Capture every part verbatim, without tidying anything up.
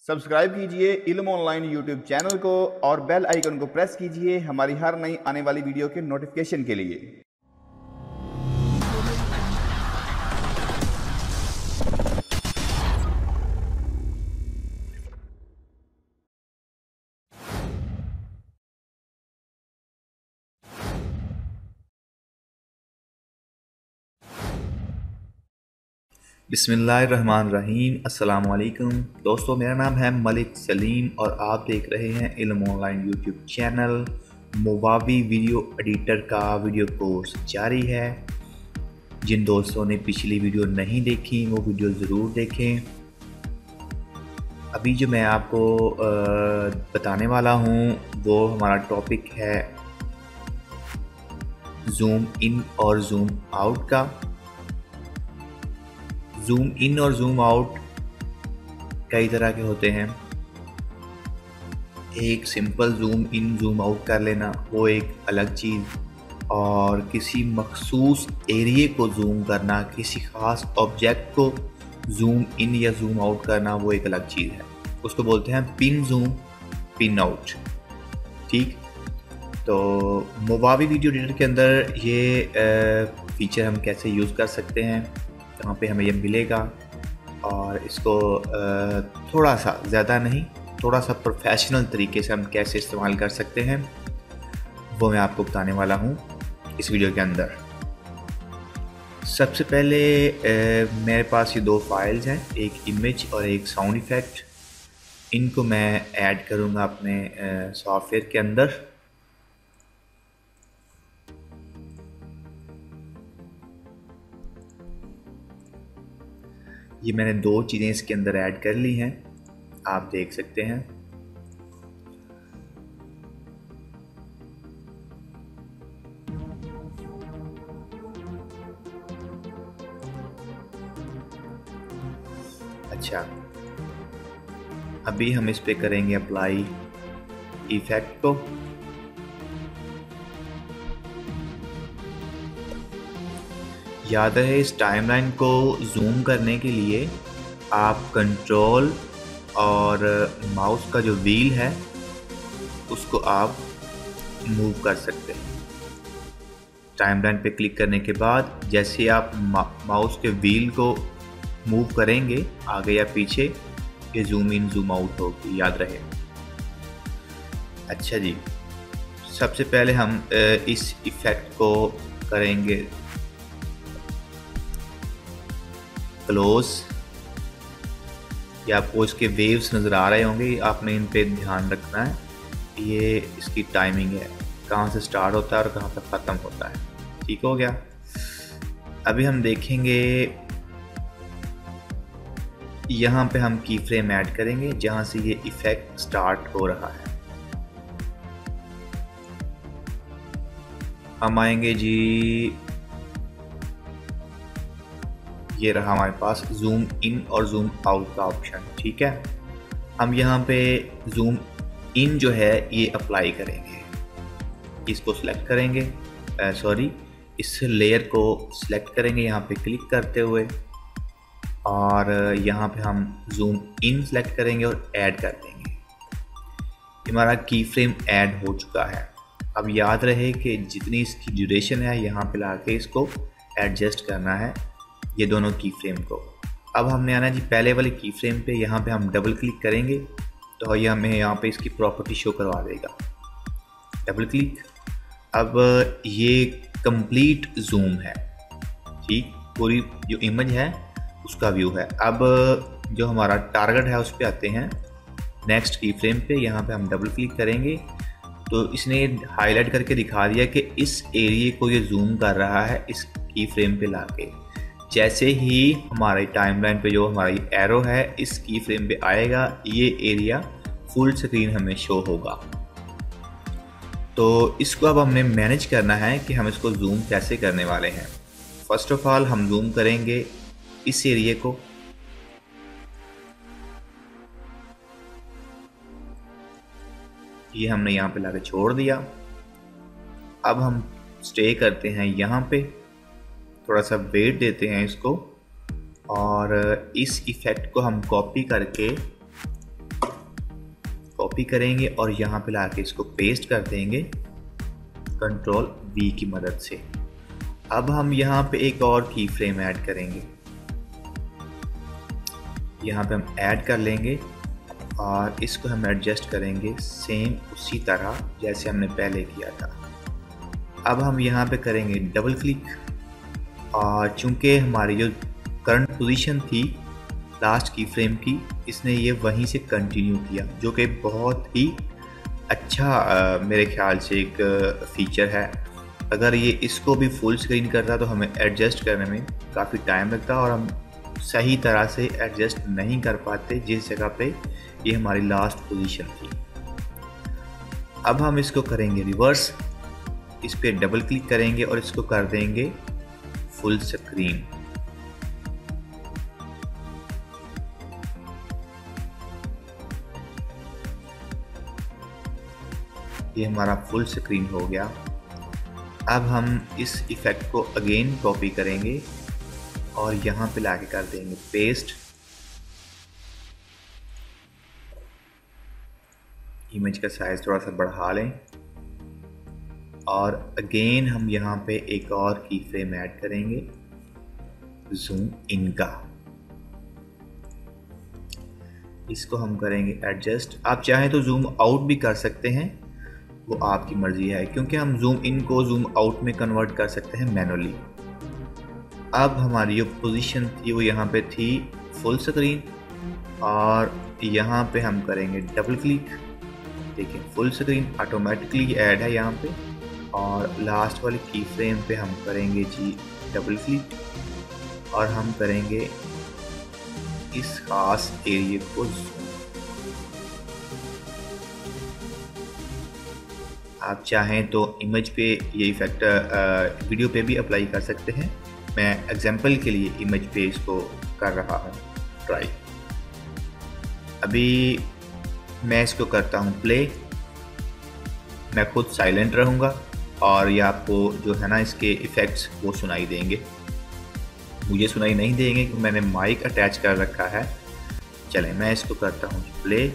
Subscribe कीजिए इल्म online YouTube channel को और बेल आइकन को प्रेस कीजिए हमारी हर नई आने वाली वीडियो के नोटिफिकेशन के लिए। बिस्मिल्लाहिर्रहमानिर्रहीम। अस्सलाम वालेकुम दोस्तों, मेरा नाम है मलिक सलीम और आप देख रहे हैं Ilm online YouTube channel. Movavi video editor का वीडियो कोर्स जारी है। जिन दोस्तों ने पिछली वीडियो नहीं देखी वो वीडियो ज़रूर देखें। अभी जो मैं आपको बताने वाला हूँ वो हमारा टॉपिक है जूम इन और जूम आउट का। जूम इन और जूम आउट कई तरह के होते हैं। एक simple zoom in zoom out कर लेना वो एक अलग चीज़, और किसी मखसूस एरिए को जूम करना, किसी ख़ास ऑब्जेक्ट को जूम इन या जूम आउट करना वो एक अलग चीज़ है। उसको बोलते हैं पिन जूम, पिन आउट। ठीक, तो मोवावी वीडियो एडिटर के अंदर ये फीचर हम कैसे यूज़ कर सकते हैं, कहाँ पे हमें ये मिलेगा, और इसको थोड़ा सा ज़्यादा नहीं थोड़ा सा प्रोफेशनल तरीके से हम कैसे इस्तेमाल कर सकते हैं वो मैं आपको बताने वाला हूँ इस वीडियो के अंदर। सबसे पहले मेरे पास ये दो फाइल्स हैं, एक इमेज और एक साउंड इफ़ेक्ट। इनको मैं ऐड करूँगा अपने सॉफ्टवेयर के अंदर। ये मैंने दो चीज़ें इसके अंदर ऐड कर ली हैं, आप देख सकते हैं। अच्छा, अभी हम इस पे करेंगे अप्लाई इफेक्ट को। याद रहे इस टाइमलाइन को जूम करने के लिए आप कंट्रोल और माउस का जो व्हील है उसको आप मूव कर सकते हैं। टाइमलाइन पे क्लिक करने के बाद जैसे आप माउस के व्हील को मूव करेंगे आगे या पीछे, ये जूम इन जूम आउट होगी, याद रहे। अच्छा जी, सबसे पहले हम इस इफ़ेक्ट को करेंगे क्लोज। या आपको इसके वेव्स नज़र आ रहे होंगे, आपने इन पे ध्यान रखना है। ये इसकी टाइमिंग है, कहाँ से स्टार्ट होता है और कहाँ तक ख़त्म होता है। ठीक हो गया। अभी हम देखेंगे यहाँ पे हम की फ्रेम ऐड करेंगे जहाँ से ये इफ़ेक्ट स्टार्ट हो रहा है। हम आएंगे जी, ये रहा हमारे पास जूम इन और जूम आउट का ऑप्शन। ठीक है, हम यहाँ पे जूम इन जो है ये अप्लाई करेंगे। इसको सिलेक्ट करेंगे, सॉरी इस लेयर को सिलेक्ट करेंगे यहाँ पे क्लिक करते हुए, और यहाँ पे हम जूम इन सेलेक्ट करेंगे और ऐड कर देंगे। हमारा की फ्रेम ऐड हो चुका है। अब याद रहे कि जितनी इसकी ड्यूरेशन है यहाँ पे ला के इसको एडजस्ट करना है, ये दोनों की फ्रेम को। अब हमने आना जी पहले वाले की फ्रेम पे, यहाँ पे हम डबल क्लिक करेंगे तो ये हमें यहाँ पे इसकी प्रॉपर्टी शो करवा देगा। डबल क्लिक, अब ये कंप्लीट जूम है। ठीक, पूरी जो इमेज है उसका व्यू है। अब जो हमारा टारगेट है उस पर आते हैं, नेक्स्ट की फ्रेम पे। यहाँ पे हम डबल क्लिक करेंगे तो इसने हाईलाइट करके दिखा दिया कि इस एरिए को ये जूम कर रहा है इस की फ्रेम पे लाके। जैसे ही हमारे टाइमलाइन पे जो हमारी एरो है इस की फ्रेम पे आएगा, ये एरिया फुल स्क्रीन हमें शो होगा। तो इसको अब हमने मैनेज करना है कि हम इसको जूम कैसे करने वाले हैं। फर्स्ट ऑफ ऑल हम जूम करेंगे इस एरिया को। ये हमने यहाँ पे लाके छोड़ दिया। अब हम स्टे करते हैं यहाँ पे, थोड़ा सा वेट देते हैं इसको, और इस इफ़ेक्ट को हम कॉपी करके कॉपी करेंगे और यहाँ पे लाके इसको पेस्ट कर देंगे कंट्रोल वी की मदद से। अब हम यहाँ पे एक और की फ्रेम ऐड करेंगे, यहाँ पे हम ऐड कर लेंगे और इसको हम एडजस्ट करेंगे सेम उसी तरह जैसे हमने पहले किया था। अब हम यहाँ पे करेंगे डबल क्लिक और चूंकि हमारी जो करंट पोजीशन थी लास्ट की फ्रेम की, इसने ये वहीं से कंटिन्यू किया, जो कि बहुत ही अच्छा आ, मेरे ख्याल से एक फ़ीचर है। अगर ये इसको भी फुल स्क्रीन करता तो हमें एडजस्ट करने में काफ़ी टाइम लगता और हम सही तरह से एडजस्ट नहीं कर पाते जिस जगह पे ये हमारी लास्ट पोजीशन थी। अब हम इसको करेंगे रिवर्स, इस पर डबल क्लिक करेंगे और इसको कर देंगे फुल स्क्रीन। ये हमारा फुल स्क्रीन हो गया। अब हम इस इफ़ेक्ट को अगेन कॉपी करेंगे और यहाँ पे लाके कर देंगे पेस्ट। इमेज का साइज थोड़ा सा बढ़ा लें और अगेन हम यहाँ पे एक और की फ्रेम ऐड करेंगे जूम इन का। इसको हम करेंगे एडजस्ट। आप चाहें तो जूम आउट भी कर सकते हैं, वो आपकी मर्जी है, क्योंकि हम जूम इन को जूम आउट में कन्वर्ट कर सकते हैं मैनुअली। अब हमारी जो पोजीशन थी वो यहाँ पे थी फुल स्क्रीन और यहाँ पे हम करेंगे डबल क्लिक। देखिए फुल स्क्रीन ऑटोमेटिकली ऐड है यहाँ पे और लास्ट वाली की फ्रेम पे हम करेंगे जी डबल क्लिक और हम करेंगे इस खास एरिया को जूम। आप चाहें तो इमेज पे ये इफेक्ट वीडियो पे भी अप्लाई कर सकते हैं। मैं एग्जांपल के लिए इमेज पे इसको कर रहा हूँ ट्राई। अभी मैं इसको करता हूँ प्ले। मैं खुद साइलेंट रहूँगा और ये आपको जो है ना इसके इफ़ेक्ट्स वो सुनाई देंगे। मुझे सुनाई नहीं देंगे क्योंकि मैंने माइक अटैच कर रखा है। चलें मैं इसको करता हूँ प्ले।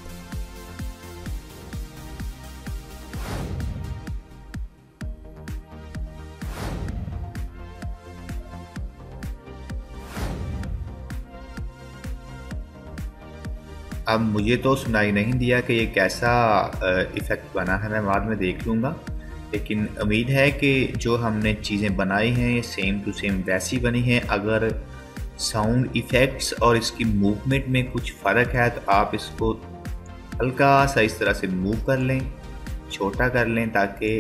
अब मुझे तो सुनाई नहीं दिया कि ये कैसा इफ़ेक्ट बना है, मैं बाद में देख लूँगा, लेकिन उम्मीद है कि जो हमने चीज़ें बनाई हैं ये सेम टू सेम वैसी बनी हैं। अगर साउंड इफ़ेक्ट्स और इसकी मूवमेंट में कुछ फ़र्क है तो आप इसको हल्का सा इस तरह से मूव कर लें, छोटा कर लें, ताकि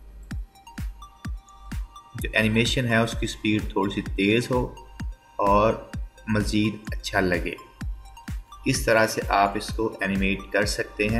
जो एनिमेशन है उसकी स्पीड थोड़ी सी तेज़ हो और मज़ीद अच्छा लगे। इस तरह से आप इसको एनिमेट कर सकते हैं।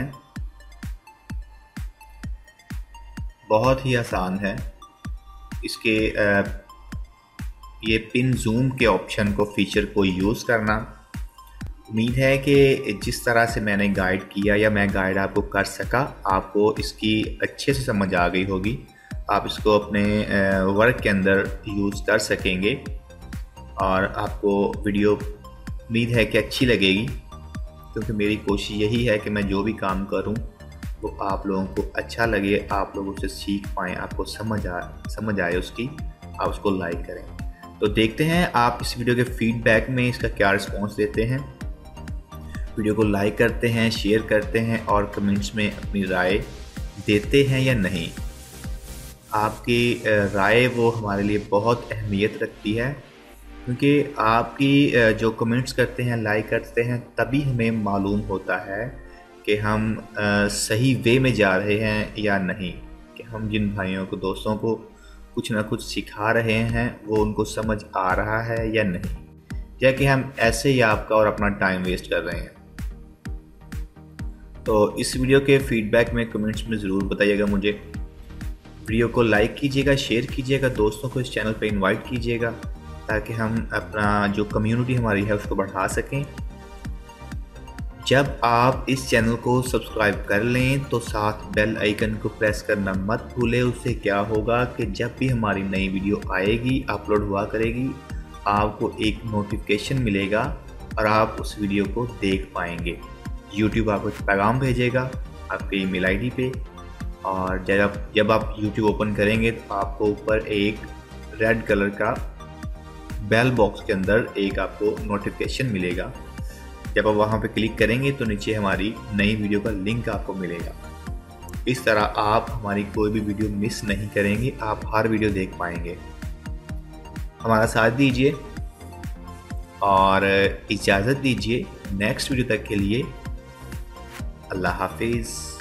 बहुत ही आसान है। इसके आ, ये पिन जूम के ऑप्शन को फीचर को यूज़ करना। उम्मीद है कि जिस तरह से मैंने गाइड किया या मैं गाइड आपको कर सका, आपको इसकी अच्छे से समझ आ गई होगी। आप इसको अपने वर्क के अंदर यूज़ कर सकेंगे और आपको वीडियो उम्मीद है कि अच्छी लगेगी, क्योंकि मेरी कोशिश यही है कि मैं जो भी काम करूं वो आप लोगों को अच्छा लगे, आप लोग उससे सीख पाएँ, आपको समझ आ समझ आए उसकी, आप उसको लाइक करें। तो देखते हैं आप इस वीडियो के फीडबैक में इसका क्या रिस्पॉन्स देते हैं। वीडियो को लाइक करते हैं, शेयर करते हैं और कमेंट्स में अपनी राय देते हैं या नहीं। आपकी राय वो हमारे लिए बहुत अहमियत रखती है, क्योंकि आपकी जो कमेंट्स करते हैं, लाइक करते हैं, तभी हमें मालूम होता है कि हम सही वे में जा रहे हैं या नहीं, कि हम जिन भाइयों को, दोस्तों को कुछ ना कुछ सिखा रहे हैं वो उनको समझ आ रहा है या नहीं, या कि हम ऐसे ही आपका और अपना टाइम वेस्ट कर रहे हैं। तो इस वीडियो के फीडबैक में कमेंट्स में ज़रूर बताइएगा मुझे। वीडियो को लाइक कीजिएगा, शेयर कीजिएगा, दोस्तों को इस चैनल पर इन्वाइट कीजिएगा, ताकि हम अपना जो कम्युनिटी हमारी है उसको बढ़ा सकें। जब आप इस चैनल को सब्सक्राइब कर लें तो साथ बेल आइकन को प्रेस करना मत भूलें। उससे क्या होगा कि जब भी हमारी नई वीडियो आएगी, अपलोड हुआ करेगी, आपको एक नोटिफिकेशन मिलेगा और आप उस वीडियो को देख पाएंगे। यूट्यूब आपको एक पैगाम भेजेगा आपके ईमेल आईडी पे, और जब जब आप यूट्यूब ओपन करेंगे तो आपको ऊपर एक रेड कलर का बेल बॉक्स के अंदर एक आपको नोटिफिकेशन मिलेगा। जब आप वहाँ पे क्लिक करेंगे तो नीचे हमारी नई वीडियो का लिंक आपको मिलेगा। इस तरह आप हमारी कोई भी वीडियो मिस नहीं करेंगे, आप हर वीडियो देख पाएंगे। हमारा साथ दीजिए और इजाज़त दीजिए। नेक्स्ट वीडियो तक के लिए अल्लाह हाफिज़।